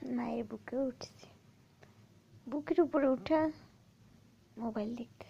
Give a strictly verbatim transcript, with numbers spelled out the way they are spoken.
মায়ের বুকে উঠছি, বুকের উপরে উঠা মোবাইল দেখতেছি।